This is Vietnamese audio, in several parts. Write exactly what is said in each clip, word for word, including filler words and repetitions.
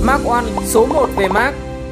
Mark One, số một về Mac.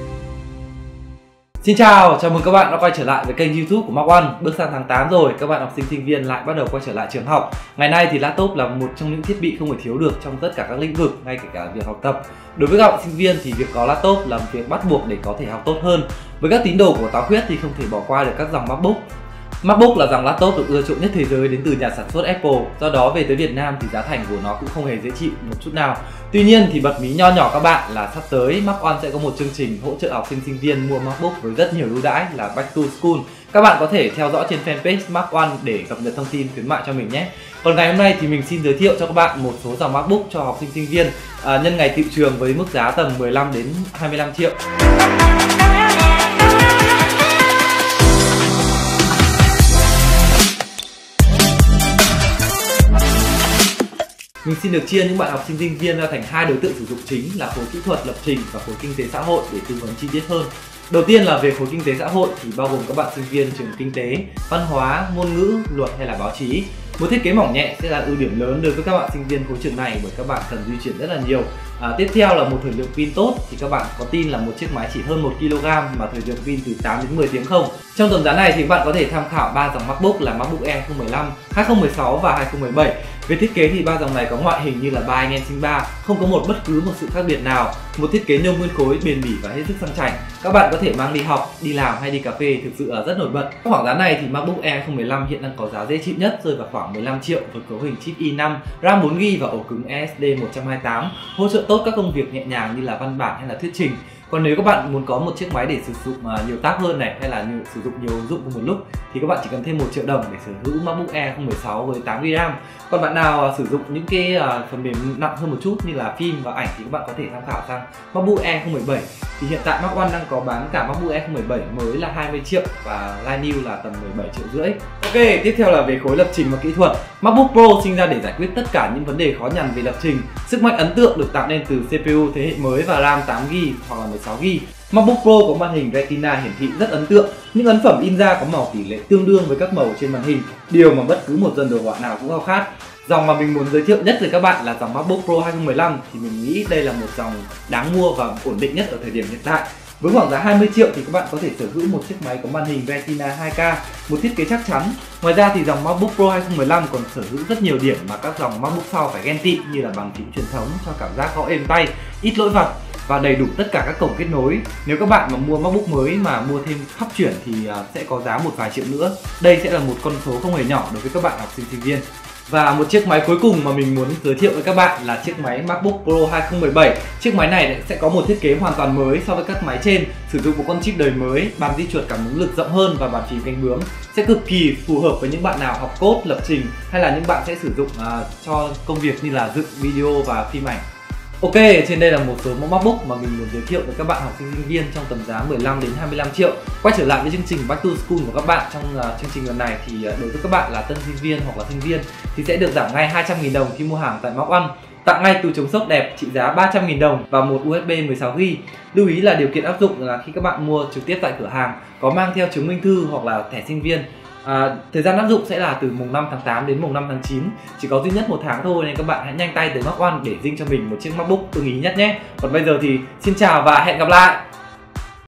Xin chào, chào mừng các bạn đã quay trở lại với kênh YouTube của Mark One. Bước sang tháng tám rồi, các bạn học sinh sinh viên lại bắt đầu quay trở lại trường học. Ngày nay thì laptop là một trong những thiết bị không thể thiếu được trong tất cả các lĩnh vực, ngay kể cả việc học tập. Đối với các bạn sinh viên thì việc có laptop là một việc bắt buộc để có thể học tốt hơn. Với các tín đồ của táo khuyết thì không thể bỏ qua được các dòng MacBook. MacBook là dòng laptop được ưa chuộng nhất thế giới đến từ nhà sản xuất Apple. Do đó về tới Việt Nam thì giá thành của nó cũng không hề dễ chịu một chút nào. Tuy nhiên thì bật mí nho nhỏ các bạn là sắp tới Mark One sẽ có một chương trình hỗ trợ học sinh sinh viên mua MacBook với rất nhiều ưu đãi là Back to School. Các bạn có thể theo dõi trên fanpage Mark One để cập nhật thông tin khuyến mại cho mình nhé. Còn ngày hôm nay thì mình xin giới thiệu cho các bạn một số dòng MacBook cho học sinh sinh viên à, nhân ngày tiệu trường với mức giá tầm mười lăm đến hai mươi lăm triệu. Mình xin được chia những bạn học sinh sinh viên ra thành hai đối tượng sử dụng chính là khối kỹ thuật lập trình và khối kinh tế xã hội để tư vấn chi tiết hơn. Đầu tiên là về khối kinh tế xã hội thì bao gồm các bạn sinh viên trường kinh tế, văn hóa, ngôn ngữ, luật hay là báo chí. Một thiết kế mỏng nhẹ sẽ là ưu điểm lớn đối với các bạn sinh viên khối trường này bởi các bạn cần di chuyển rất là nhiều. À, tiếp theo là một thời lượng pin tốt thì các bạn có tin là một chiếc máy chỉ hơn một ki lô gam mà thời lượng pin từ tám đến mười tiếng không. Trong tầm giá này thì các bạn có thể tham khảo ba dòng MacBook là MacBook Air hai không một lăm, hai không một sáu và hai không một bảy. Về thiết kế thì ba dòng này có ngoại hình như là ba anh em sinh ba, không có một bất cứ một sự khác biệt nào. Một thiết kế nhôm nguyên khối bền bỉ và hết sức sang chảnh. Các bạn có thể mang đi học, đi làm hay đi cà phê thực sự là rất nổi bật. Khoảng giá này thì MacBook Air hai không một lăm hiện đang có giá dễ chịu nhất rơi vào khoảng mười lăm triệu với cấu hình chip i năm, RAM bốn gi-ga-bai và ổ cứng ét ét đê một trăm hai mươi tám, hỗ trợ tốt các công việc nhẹ nhàng như là văn bản hay là thuyết trình. Còn nếu các bạn muốn có một chiếc máy để sử dụng nhiều tab hơn này hay là nhiều, sử dụng nhiều ứng dụng cùng một lúc thì các bạn chỉ cần thêm một triệu đồng để sở hữu MacBook Air hai không một sáu với tám gi-ga-bai RAM. Còn bạn nào sử dụng những cái phần mềm nặng hơn một chút như là phim và ảnh thì các bạn có thể tham khảo sang MacBook Air hai không một bảy. Thì hiện tại Mark One đang có bán cả MacBook Air hai không một bảy mới là hai mươi triệu và line new là tầm mười bảy triệu rưỡi. Ok, tiếp theo là về khối lập trình và kỹ thuật. MacBook Pro sinh ra để giải quyết tất cả những vấn đề khó nhằn về lập trình. Sức mạnh ấn tượng được tạo nên từ xê pê u thế hệ mới và RAM tám gi-ga-bai hoặc là mười sáu gi-ga-bai. MacBook Pro có màn hình Retina hiển thị rất ấn tượng. Những ấn phẩm in ra có màu tỷ lệ tương đương với các màu trên màn hình, điều mà bất cứ một dân đồ họa nào cũng khao khát. Dòng mà mình muốn giới thiệu nhất với các bạn là dòng MacBook Pro hai không một lăm thì mình nghĩ đây là một dòng đáng mua và ổn định nhất ở thời điểm hiện tại. Với khoảng giá hai mươi triệu thì các bạn có thể sở hữu một chiếc máy có màn hình Retina hai K, một thiết kế chắc chắn. Ngoài ra thì dòng MacBook Pro hai không một lăm còn sở hữu rất nhiều điểm mà các dòng MacBook sau phải ghen tị như là bằng phím truyền thống cho cảm giác gõ êm tay, ít lỗi vặt và đầy đủ tất cả các cổng kết nối. Nếu các bạn mà mua MacBook mới mà mua thêm khắp chuyển thì sẽ có giá một vài triệu nữa. Đây sẽ là một con số không hề nhỏ đối với các bạn học sinh sinh viên. Và một chiếc máy cuối cùng mà mình muốn giới thiệu với các bạn là chiếc máy MacBook Pro hai không một bảy. Chiếc máy này sẽ có một thiết kế hoàn toàn mới so với các máy trên, sử dụng một con chip đời mới, bàn di chuột cảm ứng lực rộng hơn và bàn phím cánh bướm, sẽ cực kỳ phù hợp với những bạn nào học code, lập trình hay là những bạn sẽ sử dụng uh, cho công việc như là dựng video và phim ảnh. Ok, trên đây là một số mẫu MacBook mà mình muốn giới thiệu với các bạn học sinh sinh viên trong tầm giá mười lăm đến hai mươi lăm triệu. Quay trở lại với chương trình Back to School của các bạn trong uh, chương trình lần này thì uh, đối với các bạn là tân sinh viên hoặc là sinh viên thì sẽ được giảm ngay hai trăm nghìn đồng khi mua hàng tại Mark One. Tặng ngay túi chống sốc đẹp trị giá ba trăm nghìn đồng và một u ét bê mười sáu gi-ga-bai. Lưu ý là điều kiện áp dụng là khi các bạn mua trực tiếp tại cửa hàng có mang theo chứng minh thư hoặc là thẻ sinh viên. À, thời gian áp dụng sẽ là từ mùng năm tháng tám đến mùng năm tháng chín, chỉ có duy nhất một tháng thôi nên các bạn hãy nhanh tay tới Mark One để dinh cho mình một chiếc MacBook ưng ý nhất nhé. Còn bây giờ thì xin chào và hẹn gặp lại.